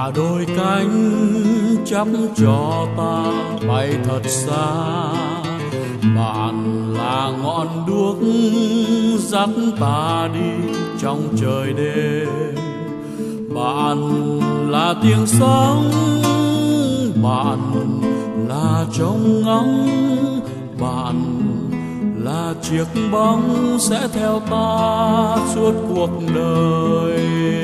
đôi cánh chắp cho ta bay thật xa. Bạn là ngọn đuốc dắt ta đi trong trời đêm. Bạn là tiếng sóng, bạn là trống ngóng, bạn là chiếc bóng sẽ theo ta suốt cuộc đời.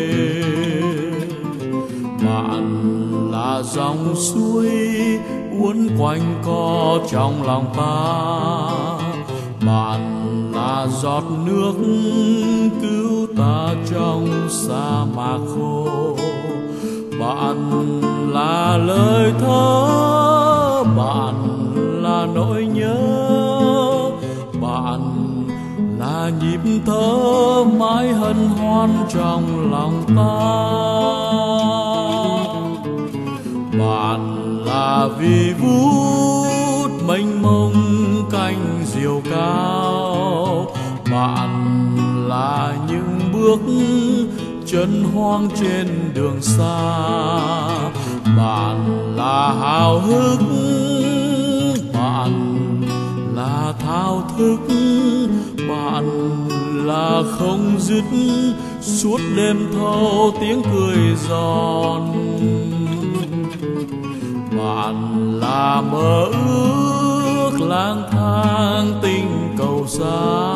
Bạn là dòng suối uốn quanh co trong lòng ta. Bạn là giọt nước cứu ta trong sa mạc khô. Bạn là lời thơ, bạn là nỗi nhớ, bạn là nhịp thở mãi hân hoan trong lòng ta. Bạn là vì vút mênh mông cánh diều cao. Bạn là những bước chân hoang trên đường xa. Bạn là háo hức, bạn là thao thức, bạn là không dứt suốt đêm thâu tiếng cười giòn. Bạn là mơ ước lang thang tình cầu xa.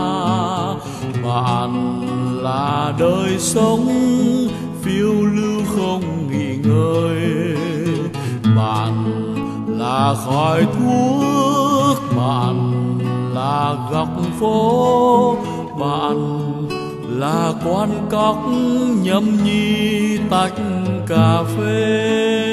Bạn là đời sống phiêu lưu không nghỉ ngơi. Bạn là khói thuốc, bạn là góc phố, bạn là quán cóc nhâm nhi tách cà phê.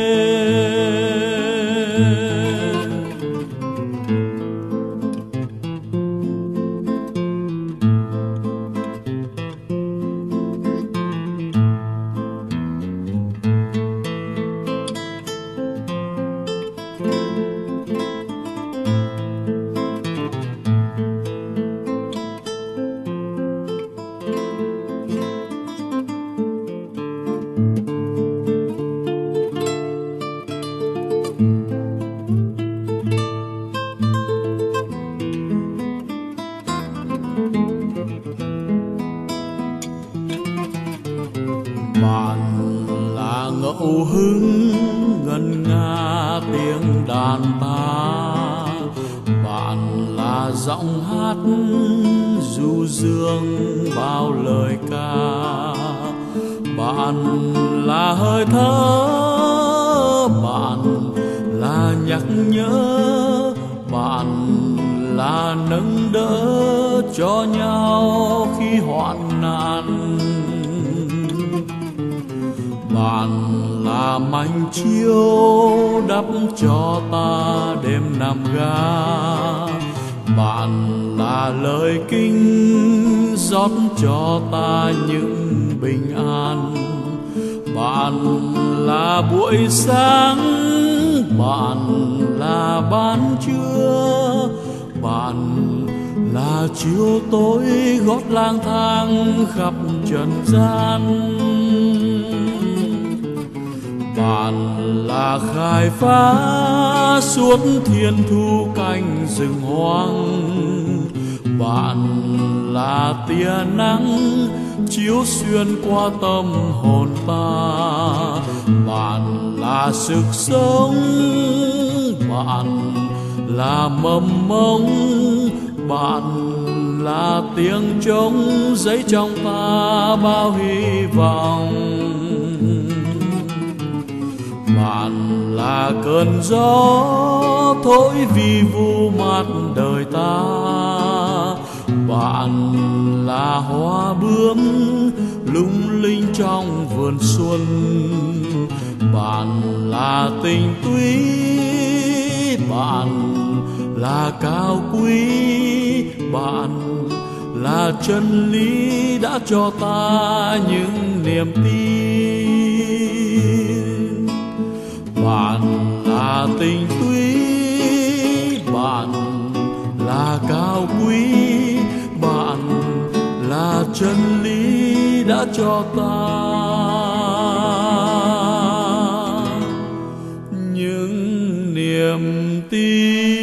Bạn là ngẫu hứng ngân nga tiếng đàn ta. Bạn là giọng hát du dương bao lời ca. Bạn là hơi thở, bạn là nhắc nhớ, bạn là nâng đỡ cho nhau khi hoạn nạn. Bạn là mảnh chiếu đắp cho ta đêm nằm ga. Bạn là lời kinh rót cho ta những bình an. Bạn là buổi sáng, bạn là ban trưa, bạn là chiều tối gót lang thang khắp trần gian. Bạn là khai phá suốt thiên thu cánh rừng hoang. Bạn là tia nắng chiếu xuyên qua tâm hồn ta. Bạn là sức sống, bạn là mầm mống, bạn là tiếng trống dấy trong ta bao hy vọng. Bạn là cơn gió thổi vi vu mát đời ta. Bạn là hoa bướm lung linh trong vườn xuân. Bạn là tình túy, bạn là cao quý, bạn là chân lý đã cho ta những niềm tin. Bạn là tình túy, bạn là cao quý, bạn là chân lý đã cho ta. niềm tin.